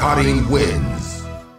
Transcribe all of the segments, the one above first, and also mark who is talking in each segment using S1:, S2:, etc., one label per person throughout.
S1: Akari wins.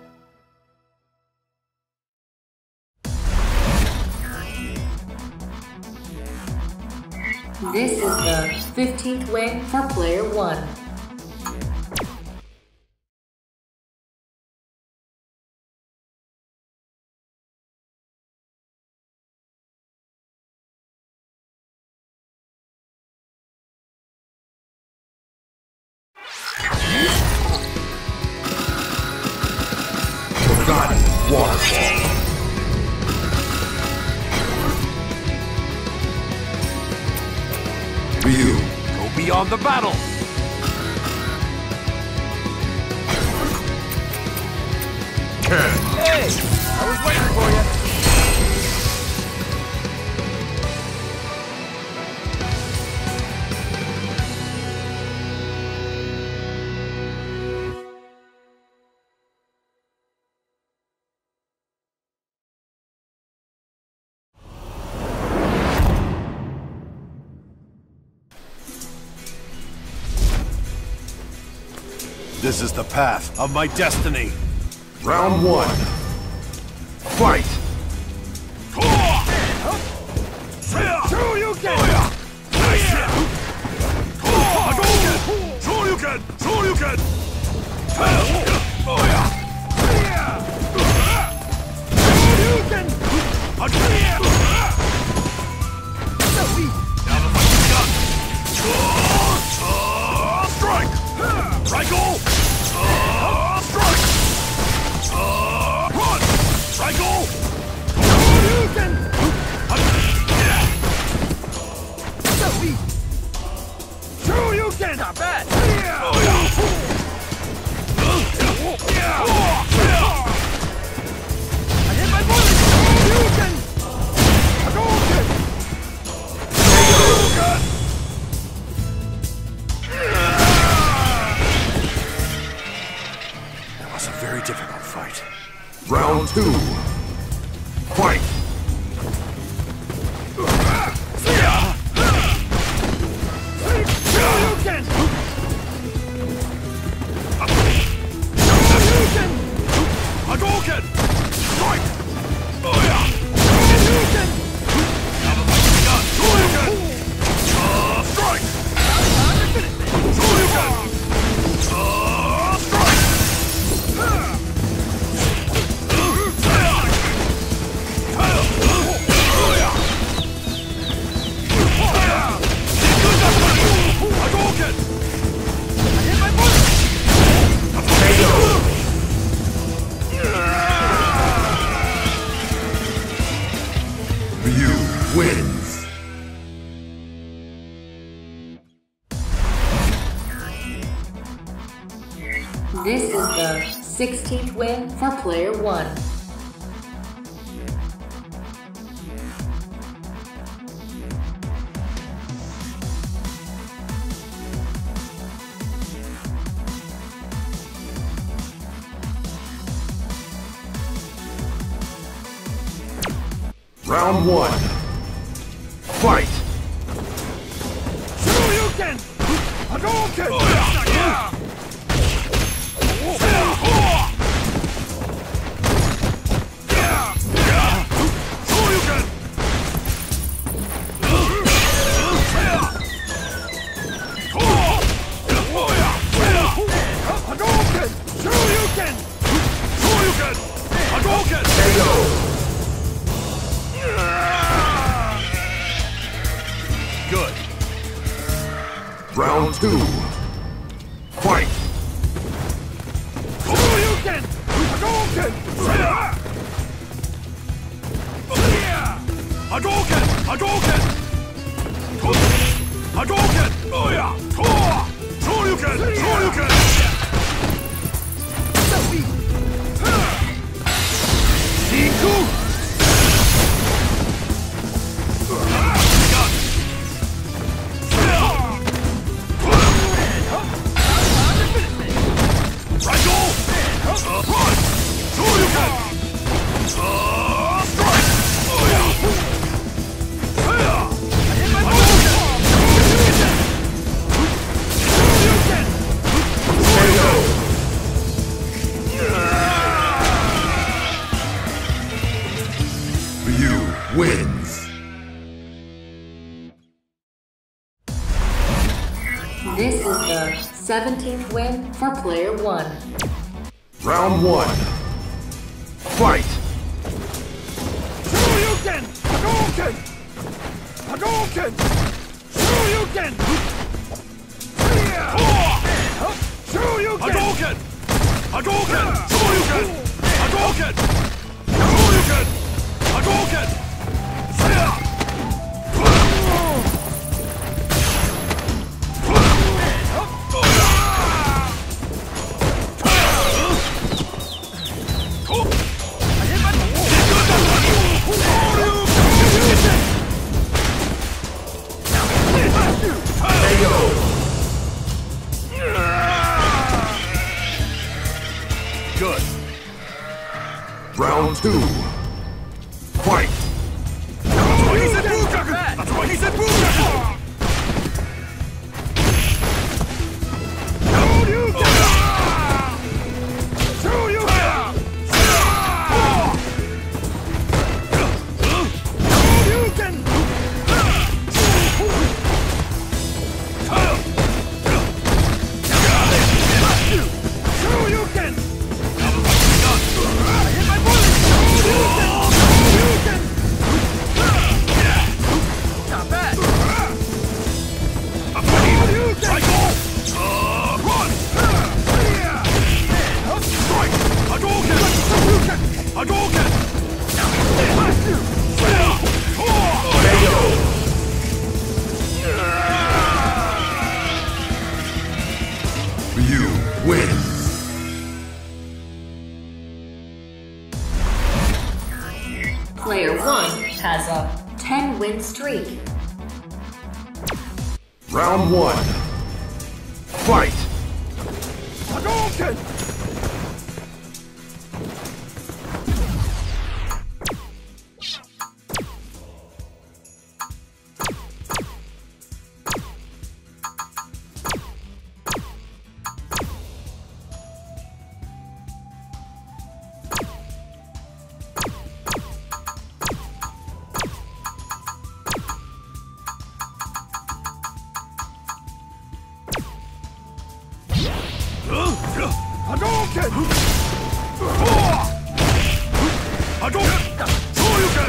S2: This is the 15th win for player 1.
S1: Forgotten Waterfall. Ryu.
S3: Go beyond the battle!
S1: Ken.
S3: Hey! I was waiting for you! This is the path of my destiny.
S1: Round 1. Fight!
S3: Not bad! I hit my That was a very difficult fight.
S1: Round 2. Fight! Ryu wins.
S2: This is the 16th win for player 1.
S1: Round 1. Fight!
S3: Shoryuken! Hadouken! Good.
S1: Round 2. Fight!
S3: Hadouken! Hadouken! Hadouken! Hadouken! Hadouken! Shoryuken! Shoryuken! Iku!
S2: 17th win for player 1.
S1: Round 1. Fight!
S3: Shoryuken! Hadouken! Hadouken! Shoryuken! Shoryuken! Hadouken! Hadouken! Shoryuken! Hadouken! Shoryuken! Hadouken! Good.
S1: Round 2. Fight!
S3: That's why he said Bukaku! That's why he said Bukaku!
S1: You win!
S2: Player 1 has a 10-win streak.
S1: Round 1. Fight!
S3: Hadouken! Hadouken! Hadouken! Shoryuken!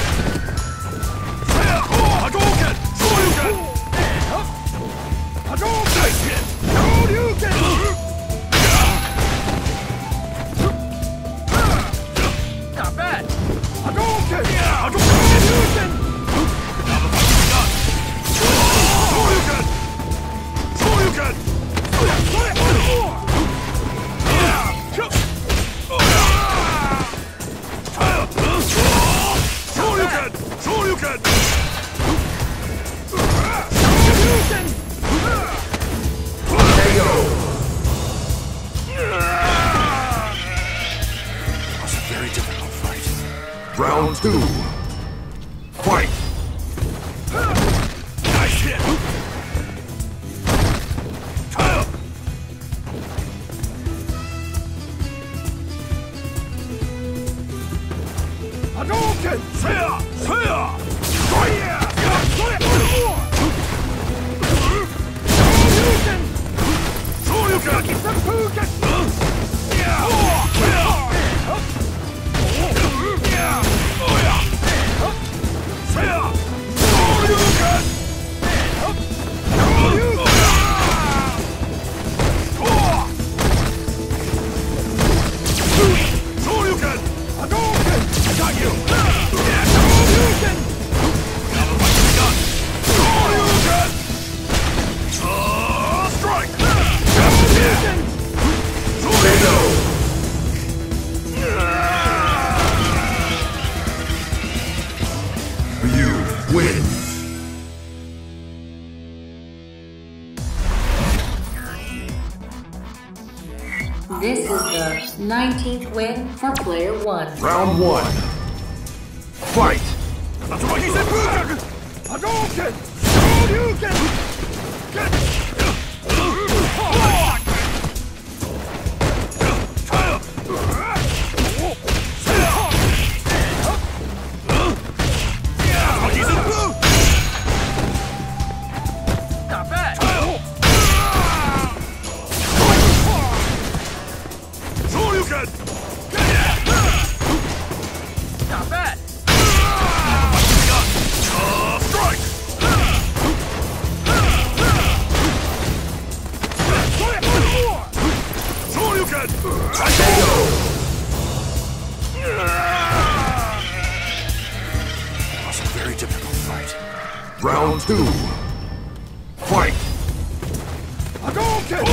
S3: Hadouken! Shoryuken! Hadouken! Shoryuken! Not bad! Hadouken! Hadouken! Shoryuken! Shoryuken!
S1: Round 2. Fight!
S3: Nice hit! Hadouken! Seiya! Seiya! Seiya! Shoryuken! Shoryuken! Seppuken!
S1: Win!
S2: This is the 19th win for player 1.
S1: Round 1. Fight!
S3: That's why he said Bukaku! Hadouken! Shoryuken! Not bad! Shoryuken! Not bad! Strike! Shoryuken!
S1: Was a very difficult fight. Round 2. Fight!
S3: Hadouken!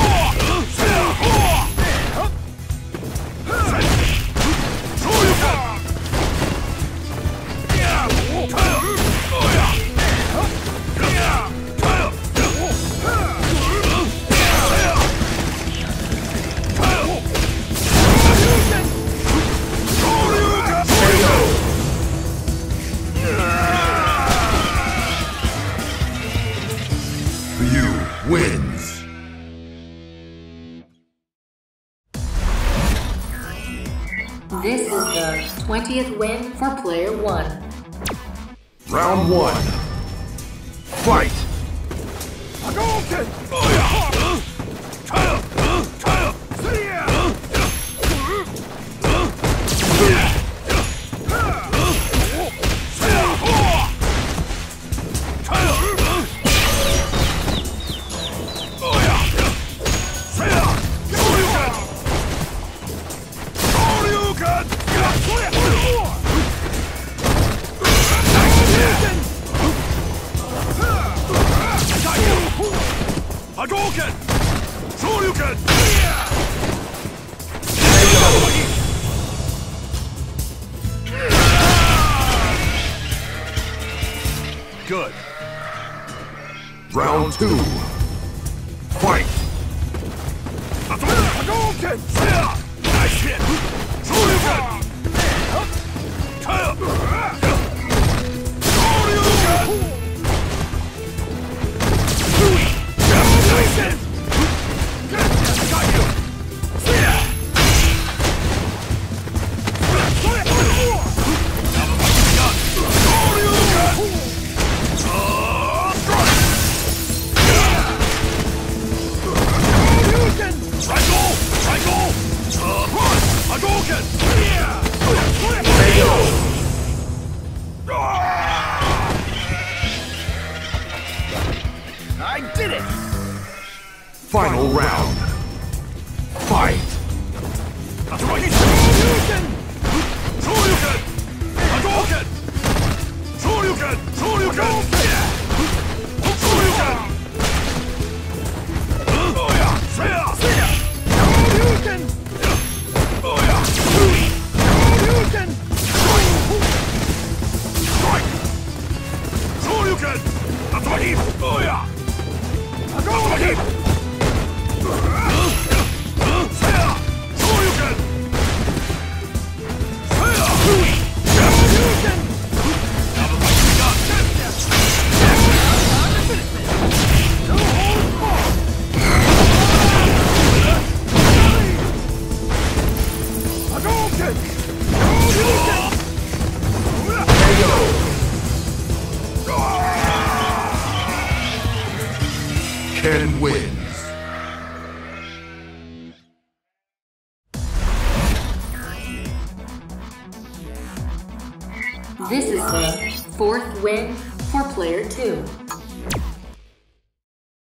S1: Ryu wins.
S2: This is the 20th win for player 1.
S1: Round 1. Fight!
S3: Hadouken! Hadouken! Shoryuken!
S1: Good. Round 2. Fight!
S3: Hadouken! Nice hit! Shoryuken! I did it!
S1: Final round. Fight!
S3: Shoryuken! Shoryuken! Hadouken! Shoryuken! Shoryuken! Shoryuken! Shoryuken! Shoryuken! Strike! Shoryuken! Hadouken! Hadouken!
S1: Ken wins.
S2: This is the 4th win for player 2.